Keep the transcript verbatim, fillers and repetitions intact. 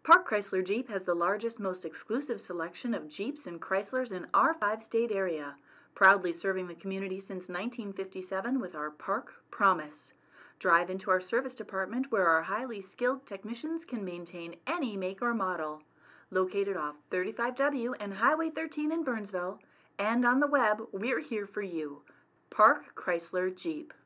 Park Chrysler Jeep has the largest, most exclusive selection of Jeeps and Chryslers in our five-state area, proudly serving the community since nineteen fifty-seven with our Park Promise. Drive into our service department where our highly skilled technicians can maintain any make or model. Located off thirty-five W and Highway thirteen in Burnsville, and on the web, we're here for you. Park Chrysler Jeep.